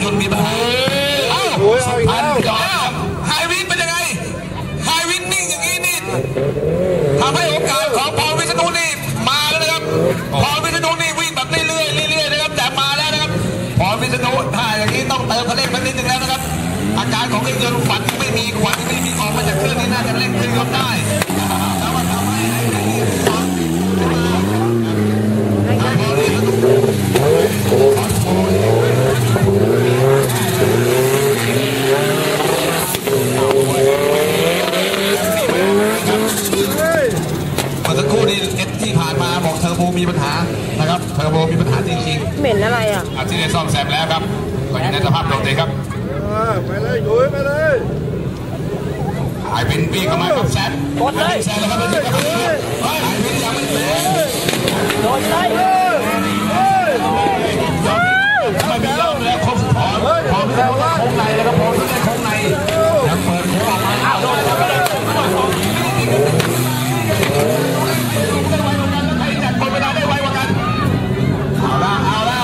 นต์มีปัญหาสุพรรณจอดไฮวินเป็นยังไงไฮวินนิ่งอย่างนี้นี่ทำให้โอกาสของพรวิษณุนี่มาแล้วนะครับพรวิษณุนี่วิ่งแบบเรื่อยๆนะครับแต่มาแล้วนะครับพรวิษณุถ้าอย่างนี้ต้องเติมคันเร่งนิดนึงแล้วนะครับอาการของเครื่องยนต์ควันไม่มีออกมาจากเครื่องนี้น่าจะเร่งเครื่องยนต์ได้แล้วมันทำให้สักครู่นี้ที่ผ่านมาบอกเทอร์โบมีปัญหานะครับเทอร์โบมีปัญหาจริงๆเหม็นอะไรอ่ะที่ได้ซ่อมแซมแล้วครับก็อยู่ในสภาพโดดเด่นครับไปเลยยุ้ยไปเลยไอวินวิ่งเข้ามากับแซนกดเลยแซนแล้วครับไอวินยังไม่แซนโดนเลยไม่มีรอบแล้วครบพอแล้วโค้งในแล้วก็พอที่ได้โค้งในยังเปิดโค้งออกมาอ้าวโดนแล้วก็ได้คนเวลาได้ไวกว่ากันเอาแล้ว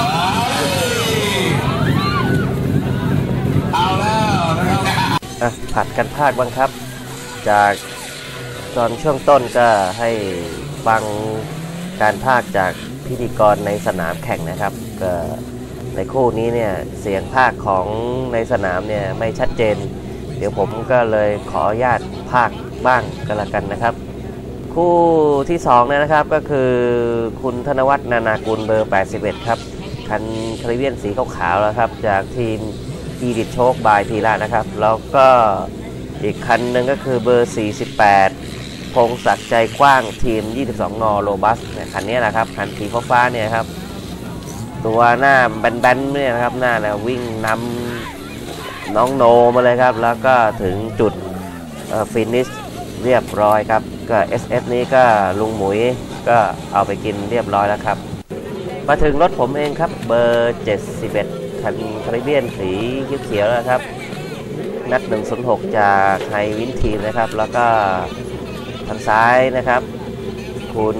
นะครับผัดกันพากบ้างครับจากตอนช่วงต้นก็ให้ฟังการพากจากพิธีกรในสนามแข่งนะครับก็ในคู่นี้เนี่ยเสียงพากของในสนามเนี่ยไม่ชัดเจนเดี๋ยวผมก็เลยขออนุญาตพากบ้างก็แล้วกันนะครับคู่ที่2นะครับก็คือคุณธนวัฒน์นานากุลเบอร์81ครับคันคาริเบียนสีขาวๆแล้วครับจากทีมอีดิทโชคบายพีระนะครับแล้วก็อีกคันหนึ่งก็คือเบอร์48พงศักดิ์ใจกว้างทีม22นโรบัสคันนี้นะครับคันสีฟ้าเนี่ยครับตัวหน้าแบนๆเนี่ยนะครับหน้าเนี่ยวิ่งนำน้องโนมาเลยครับแล้วก็ถึงจุดฟินิชเรียบร้อยครับก็ SF นี้ก็ลุงหมุยก็เอาไปกินเรียบร้อยแล้วครับมาถึงรถผมเองครับเบอร์71คันคาริเบียนสีเขียวๆแล้วครับนัด106จากไฮวินทีมนะครับแล้วก็ทางซ้ายนะครับคุณ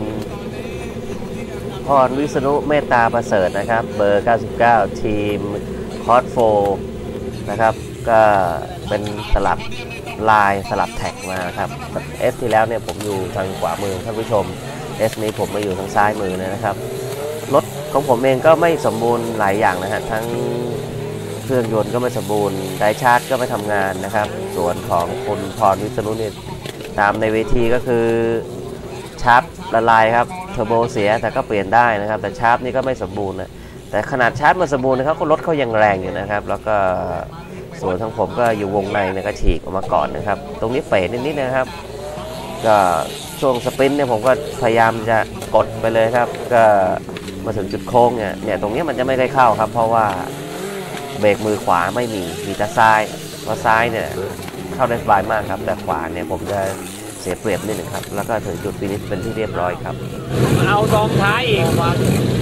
พรวิษณุเมตตาประเสริฐนะครับเบอร์99ทีมคอร์สโฟนะครับก็เป็นสลับลายสลับแท็กมาครับเอสที่แล้วเนี่ยผมอยู่ทางขวามือท่านผู้ชมเอสนี้ผมมาอยู่ทางซ้ายมือนะครับรถของผมเองก็ไม่สมบูรณ์หลายอย่างนะฮะทั้งเครื่องยนต์ก็ไม่สมบูรณ์ไดชาร์จก็ไม่ทำงานนะครับส่วนของคุณพรวิษณุเนี่ยตามในเวทีก็คือชาร์ปละลายครับเทอร์โบเสียแต่ก็เปลี่ยนได้นะครับแต่ชาร์ปนี่ก็ไม่สมบูรณ์นะแต่ขนาดชาร์ปมันสมบูรณ์นะครับก็รถเขายังแรงอยู่นะครับแล้วก็ส่วนทางผมก็อยู่วงในเนี่ยก็ฉีกออกมาก่อนนะครับตรงนี้เป๋นิดๆนะครับก็ช่วงสปรินต์เนี่ยผมก็พยายามจะกดไปเลยครับก็มาถึงจุดโค้งเนี่ยตรงนี้มันจะไม่ได้เข้าครับเพราะว่าเบรกมือขวาไม่มีแต่ซ้ายเพราะซ้ายเนี่ยเข้าได้สบายมากครับแต่ขวาเนี่ยผมจะเสียเปรียบนิดนึงครับแล้วก็ถึงจุดฟินิชเป็นที่เรียบร้อยครับเอาดองท้ายอีกมา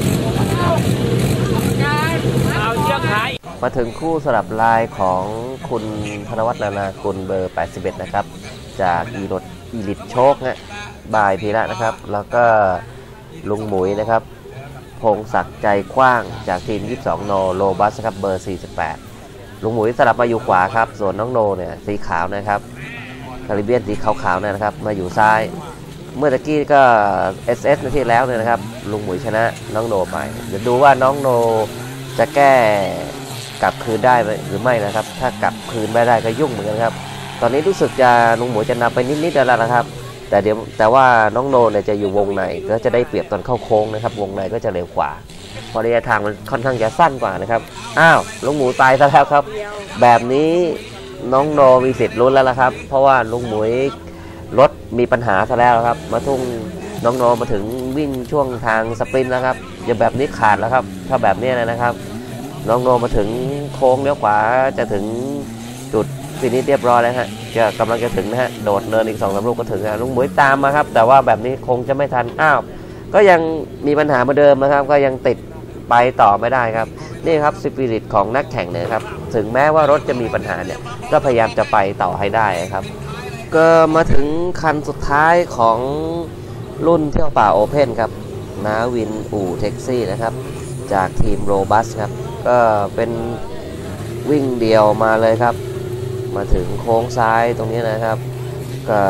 เอาเชือกท้ายมาถึงคู่สลับลายของคุณธนวัฒน์นานากุลเบอร์81นะครับจากอีลิทโชคนะบายพีระนะครับแล้วก็ลุงหมุยนะครับพงศักดิ์ใจกว้างจากทีม22นโรบัสครับเบอร์48ลุงหมุยสลับมาอยู่ขวาครับส่วนน้องโนเนี่ยสีขาวนะครับคาริเบียนสีขาวๆนะครับมาอยู่ซ้ายเมื่อตะกี้ก็ SS ในที่แล้วเนี่ยนะครับลุงหมุยชนะน้องโนไปเดี๋ยวดูว่าน้องโนจะแก้กลับคืนได้หรือไม่นะครับถ้ากลับคืนไม่ได้ก็ยุ่งเหมือนกันครับตอนนี้รู้สึกจะลุงหมุยจะนำไปนิดๆแล้วนะครับแต่ว่าน้องโนเนี่ยจะอยู่วงในก็จะได้เปรียบตอนเข้าโค้งนะครับวงในก็จะเร็วกว่าเพราะระยะทางมันค่อนข้างจะสั้นกว่านะครับอ้าวลุงหมูตายซะแล้วครับแบบนี้น้องโนมีสิทธิ์ลุ้นแล้วละครับเพราะว่าลุงหมุยรถมีปัญหาซะแล้วครับมาทุ่งน้องโนมาถึงวิ่งช่วงทางสปรินต์แล้วครับอย่าแบบนี้ขาดแล้วครับถ้าแบบนี้นะครับน้องโนมาถึงโค้งเลี้ยวขวาจะถึงจุดฟินิชเรียบร้อยแล้วฮะจะกำลังจะถึงนะฮะโดดเนินอีก2-3 ลูกก็ถึงลุงหมุยตามมาครับแต่ว่าแบบนี้คงจะไม่ทันอ้าวก็ยังมีปัญหาเหมือนเดิมนะครับก็ยังติดไปต่อไม่ได้ครับนี่ครับสปิริตของนักแข่งเนี่ยครับถึงแม้ว่ารถจะมีปัญหาเนี่ยก็พยายามจะไปต่อให้ได้ครับก็มาถึงคันสุดท้ายของรุ่นเที่ยวป่าโอเพ่นครับนาวินอู่แท็กซี่นะครับจากทีมโรบัสครับก็เป็นวิ่งเดี่ยวมาเลยครับมาถึงโค้งซ้ายตรงนี้นะครับก็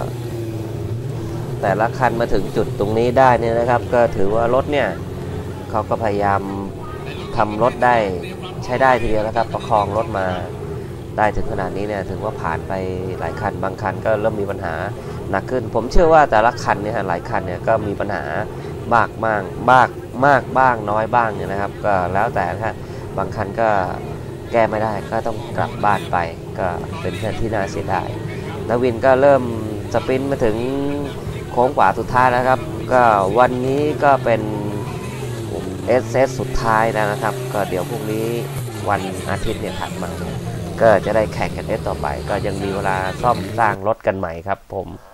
แต่ละคันมาถึงจุดตรงนี้ได้เนี่ยนะครับก็ถือว่ารถเนี่ยเขาก็พยายามทำรถได้ใช้ได้ทีเดียวนะครับประคองรถมาได้ถึงขนาดนี้เนี่ยถึงว่าผ่านไปหลายคันบางคันก็เริ่มมีปัญหาหนักขึ้นผมเชื่อว่าแต่ละคันเนี่ยหลายคันเนี่ยก็มีปัญหามากบ้างน้อยบ้างเนี่ยนะครับก็แล้วแต่นะบางคันก็แก้ไม่ได้ก็ต้องกลับบ้านไปก็เป็นเรื่องที่น่าเสียดายแล้ววินก็เริ่มสปรินต์มาถึงโค้งขวาสุดท้ายแล้วครับก็วันนี้ก็เป็นSS สุดท้ายแล้วนะครับก็เดี๋ยวพรุ่งนี้วันอาทิตย์เนี่ยถัดมาก็จะได้แข่งกันต่อไปก็ยังมีเวลาซ่อมสร้างรถกันใหม่ครับผม